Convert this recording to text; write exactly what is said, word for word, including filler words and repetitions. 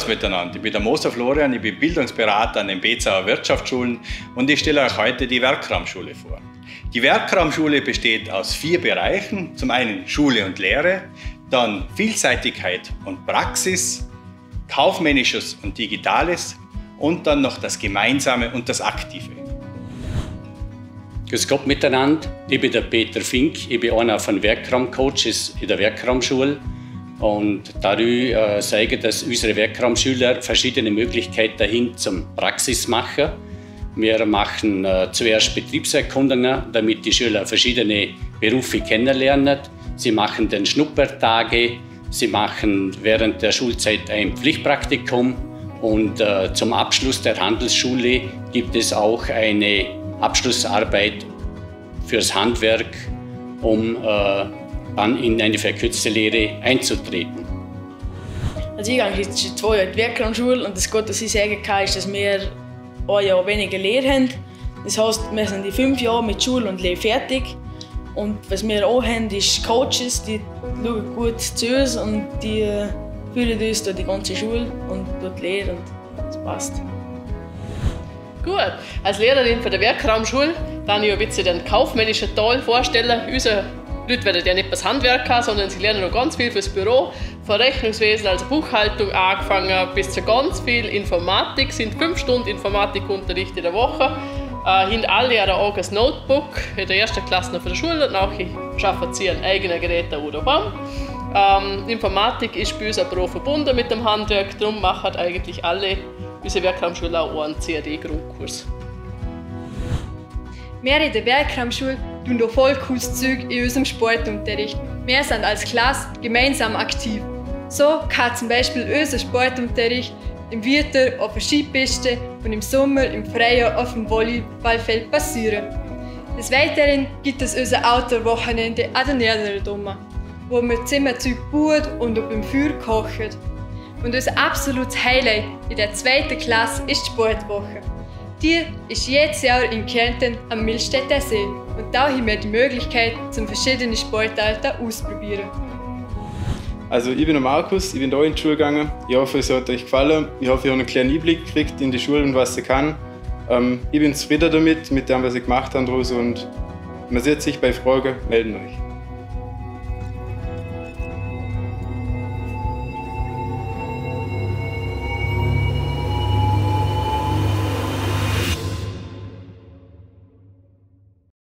miteinander. Ich bin der Moser Florian, ich bin Bildungsberater an den Bezauer Wirtschaftsschulen und ich stelle euch heute die Werkraumschule vor. Die Werkraumschule besteht aus vier Bereichen. Zum einen Schule und Lehre, dann Vielseitigkeit und Praxis, Kaufmännisches und Digitales und dann noch das Gemeinsame und das Aktive. Grüß Gott miteinander, ich bin der Peter Fink, ich bin einer von Werkraumcoaches in der Werkraumschule und dadurch äh, zeige, dass unsere Werkraumschüler verschiedene Möglichkeiten hin zum Praxis machen. Wir machen äh, zuerst Betriebserkundungen, damit die Schüler verschiedene Berufe kennenlernen. Sie machen dann Schnuppertage, sie machen während der Schulzeit ein Pflichtpraktikum und äh, zum Abschluss der Handelsschule gibt es auch eine Abschlussarbeit fürs Handwerk, um äh, dann in eine verkürzte Lehre einzutreten. Also ich gehe jetzt zwei Jahre in die Werkraumschule und das Gute, was ich sagen kann, ist, dass wir ein Jahr weniger Lehre haben. Das heisst, wir sind in fünf Jahren mit Schule und Lehre fertig. Und was wir auch haben, ist Coaches, die schauen gut zu uns und die führen uns durch die ganze Schule und durch die Lehre und das passt. Gut, als Lehrerin für der Werkraumschule kann ich ein bisschen den kaufmännischen Teil vorstellen. Unsere Leute werden ja nicht das Handwerk haben, sondern sie lernen noch ganz viel fürs Büro, von Rechnungswesen, also Buchhaltung angefangen bis zu ganz viel Informatik. Es sind fünf Stunden Informatikunterricht in der Woche. Äh, haben alle auch ein Notebook, in der ersten Klasse noch von der Schule, und nachher arbeiten sie an eigenen Geräten oder daheim. Ähm, Informatik ist bei uns auch verbunden mit dem Handwerk, darum machen eigentlich alle unsere Werkraumschule auch einen C A D-Grundkurs. Wir in der Werkraumschule tun auch voll cooles Zeug in unserem Sportunterricht. Wir sind als Klasse gemeinsam aktiv. So kann zum Beispiel unser Sportunterricht im Winter auf der Skipiste und im Sommer im Freien auf dem Volleyballfeld passieren. Des Weiteren gibt es unser Outdoor-Wochenende an der Niederdomme, wo wir Zimmerzeug bauen und auf dem Feuer kochen. Und unser absolutes Highlight in der zweiten Klasse ist die Sportwoche. Die ist jedes Jahr in Kärnten am Millstätter See. Und da haben wir die Möglichkeit, zum verschiedene Sportarten auszuprobieren. Also ich bin der Markus, ich bin hier in die Schule gegangen. Ich hoffe, es hat euch gefallen. Ich hoffe, ihr habt einen kleinen Einblick gekriegt in die Schule und was sie kann. Ähm, ich bin zufrieden damit, mit dem, was ich gemacht habe. Und man sieht sich bei Fragen, melden euch.